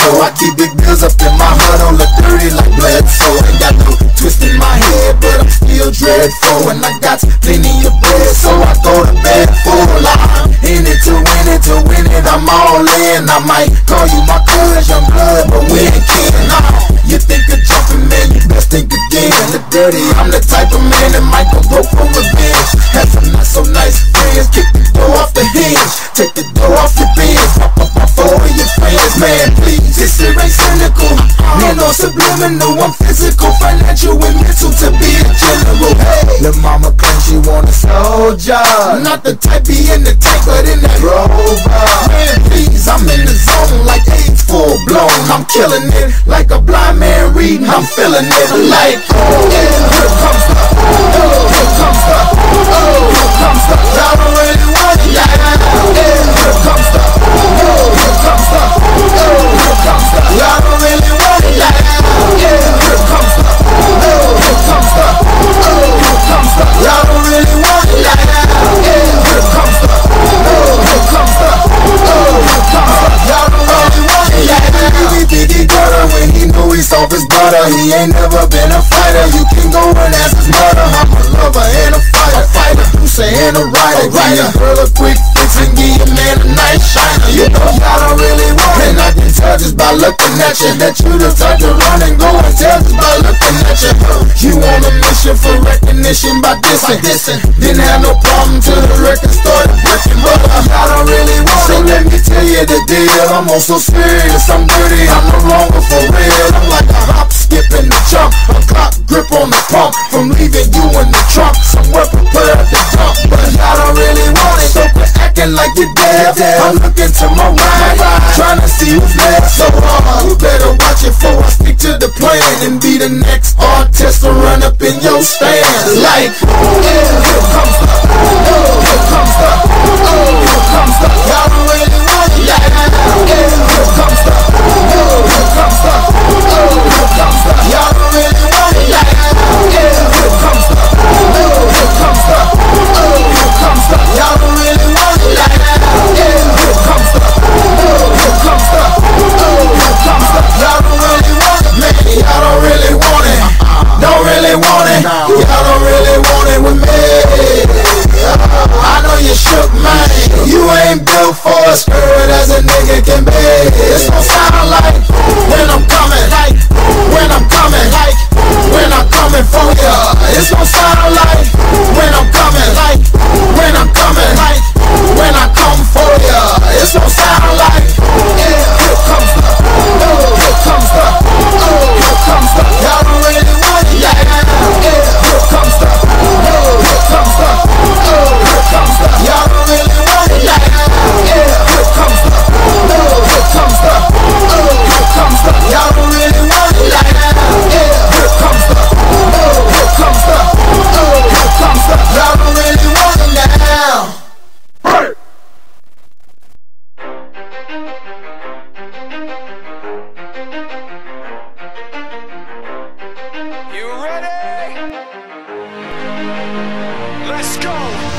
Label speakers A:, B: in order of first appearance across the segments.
A: so I keep big bills up in my heart, don't look dirty like blood. So ain't got no twist in my head, but I'm still dreadful. And I got plenty of bread, so I go to bed full. I'm in it to win it, to win it, I'm all in. I might call you my cuz, young blood, but we ain't kidding. You think of jumping, man, you best think again. The dirty, I'm the type of man that might go broke for revenge. Have some not so nice friends, kick the door off the hinge, take the door off your bins, pop up my phone with your friends. Man, please, this shit ain't cynical. Man, no subliminal, I'm physical, financial, and mental to be a general. Hey, lil' mama claims she want a soldier, not the type be in the tank, but in that Rover. Man, please, I'm in the zone like AIDS full blown. I'm killing it like a blind man reading. I'm feeling it like, oh yeah, here comes the, oh, here comes the, oh, here comes the. Y'all don't really want it, yeah, here comes the, oh, here comes the, oh, here comes the. Y'all don't really want it, yeah, here comes the, oh, here comes the, oh, here comes the. Y'all don't really want it, yeah, here comes the, oh, here comes the, oh, here comes the. Y'all don't really want it, yeah. He gutter when he knew he soft his butter. He ain't never been a fighter. You can go and ask his mother. I'm a lover and a fighter, producer and a writer. Give your girl a quick fix and give your man a nice shiner. You know y'all don't really want it. And I can tell just by looking at you that you the type to run and go and tell just by looking at you. You on a mission for recognition by dissing. Didn't have no problem till the record started breaking. But y'all don't really want it. So let me tell you the deal. I'm also serious, I'm dirty, I'm no longer for real. I'm like a hop, skip, and a jump, a clock grip on the pump, from leaving you in the trunk, somewhere prepared to dump. But y'all don't really want it, so quit acting like you're dead. I'm looking to my right, trying to see who's next. So you better watch it before I stick to the plan and be the next artist to run up in your stands. Like, here comes the, oh, here comes the, oh, here comes the. Y'all don't really want it, yeah, here comes the, oh, here comes the, oh, here comes the. Y'all don't really want it, yeah, here comes the, oh, here comes the, oh, here comes the. Y'all don't really want it, yeah, here comes the, oh, here comes the, oh, here comes the. Y'all don't really want it, man, y'all don't really want it, don't really want it, y'all don't really want it with me. I know you shook, man. You ain't built for a skirt as a nigga can be. It's gon' sound like when I'm coming, like when I'm coming, like when I'm coming for ya. It's gon' sound like when I'm coming, like when I'm coming, like when I come for ya. It's gon' sound like, here comes the, oh, here comes the, oh, here comes the. Y'all don't really want it, yeah, here comes the, oh, here comes the, oh, here comes the. Y'all don't really want it, yeah, here comes the, oh, here comes the, oh, here comes the. Y'all don't really want it, yeah, here comes the, oh, here comes the, oh, here comes the. Y'all don't really want it now. Hey!
B: You ready? Let's go.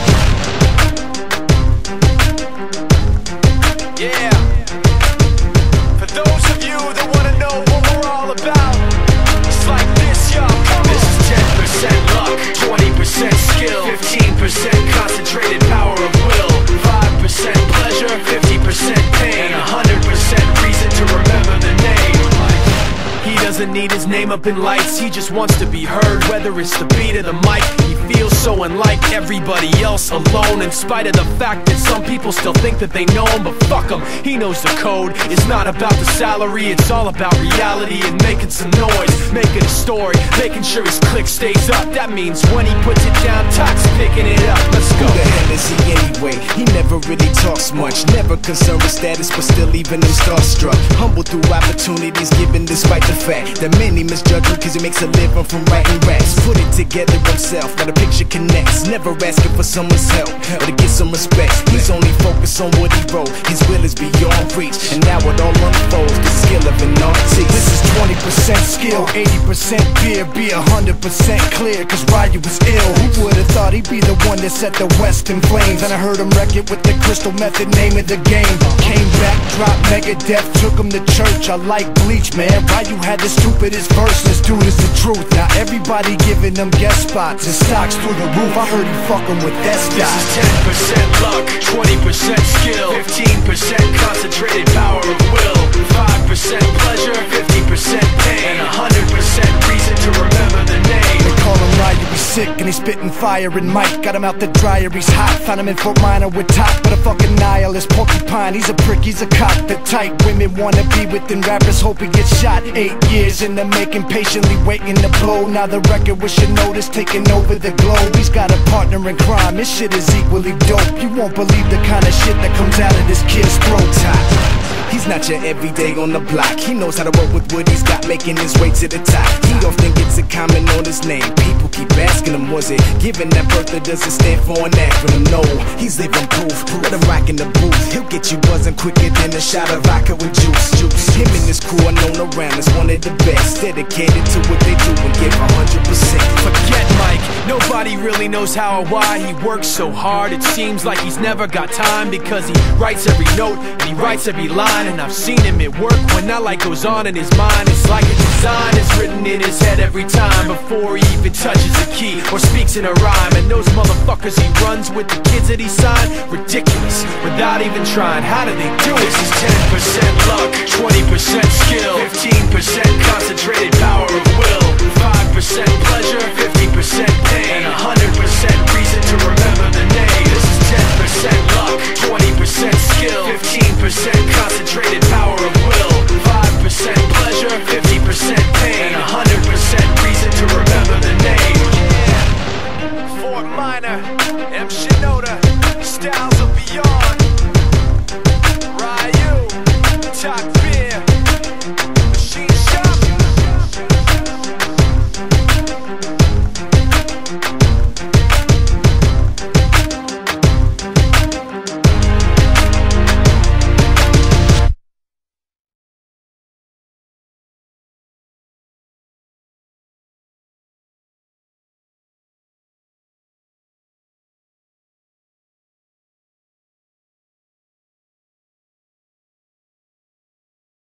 B: Yeah. For those of you that want to know what we're all about, it's like this, y'all. This is 10% luck, 20% skill, 15% concentrated power of will, 5% pleasure, 50% pain, and 100% reason to remember the name. He doesn't need his name up in lights, he just wants to be heard, whether it's the beat or the mic. He feels so unlike everybody else, alone, in spite of the fact that some people still think that they know him. But fuck him, he knows the code. It's not about the salary, it's all about reality and making some noise, making a story, making sure his click stays up. That means when he puts it down, Tox picking it up. Let's go.
C: Who the hell is he anyway? He never really talks much, never concerned with status, but still even him starstruck. Humble through opportunities given despite the fact that many misjudge him cause he makes a living from writing raps. Put it together himself, now the picture connects, never asking for someone's help or to get some respect. He's only focused on what he wrote, his will is beyond reach, and now it all unfolds, the skill of an artist. This is 20% skill, skill. 80% beer, be 100% clear, cause Ryu was ill. Who would've thought he'd be the one that set the West in flames? And I heard him wreck it with the crystal method, name of the game. Came back, dropped Megadeth, took him to church. I like Bleach, man. Ryu had the stupidest verse, this dude is the truth. Now everybody giving them guest spots and stocks through the roof. I heard he fucking with that stock.
B: This is 10% luck, 20% skill, 15% concentrated power of will, 5% pleasure, 50% pain, and 100% reason to remember the name.
C: They call him Ryu, he's sick and he's spitting fire. And Mike got him out the dryer, he's hot. Found him in Fort Minor with top, but a fucking nihilist porcupine. He's a prick, he's a cock. The type women wanna be within, rappers hope he gets shot. 8 years in the making, patiently waiting to blow. Now the record with your notice taking over the globe. He's got a partner in crime, this shit is equally dope. You won't believe the kind of shit that comes out of this kid's throat. He's not your everyday on the block. He knows how to work with what he's got, making his way to the top. He often gets a comment on his name. People keep asking him, was it given that birth or does it stand for an acronym? No, he's living proof. Let him rock in the booth. He'll get you buzzing quicker than a shot of vodka with juice. Him and his crew are known around as one of the best, dedicated to what they do and give 100%.
B: Forget Mike, nobody really knows how or why he works so hard. It seems like he's never got time, because he writes every note and he writes every line. And I've seen him at work when that light goes on in his mind. It's like a design is written in his head every time, before he even touches a key or speaks in a rhyme. And those motherfuckers he runs with, the kids that he signed, ridiculous, without even trying. How do they do it? This is 10% luck, 20% skill,